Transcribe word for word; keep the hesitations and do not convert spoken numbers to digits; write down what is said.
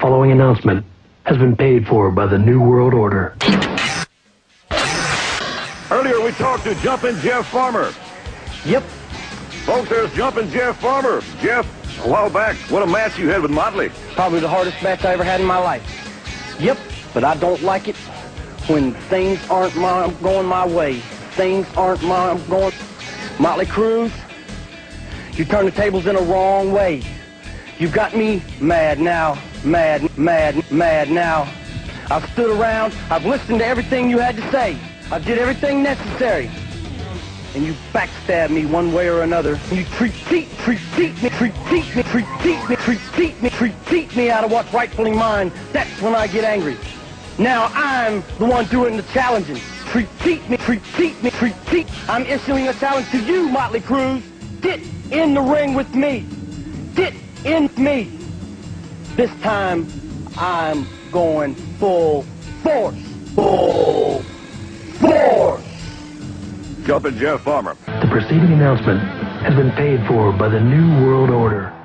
following announcement has been paid for by the New World Order. Earlier we talked to Jumpin' Jeff Farmer. Yep. Folks, there's Jumpin' Jeff Farmer. Jeff, a while back, what a match you had with Motley. Probably the hardest match I ever had in my life. Yep, but I don't like it when things aren't my, going my way. Things aren't my going... Motley Crue, you turn the tables in a wrong way. You've got me mad now, mad, mad, mad now. I've stood around, I've listened to everything you had to say. I did everything necessary. And you backstab me one way or another. You treat, treat, treat, treat me, treat, treat me, treat, treat me, treat, treat me, treat, treat me out of what's rightfully mine. That's when I get angry. Now I'm the one doing the challenging. Treat, treat me, treat, treat me, treat, treat. I'm issuing a challenge to you, Motley Crue. Get in the ring with me. Get in with me. This time, I'm going full force. Full force. Jumpin' Jeff Farmer. The preceding announcement has been paid for by the New World Order.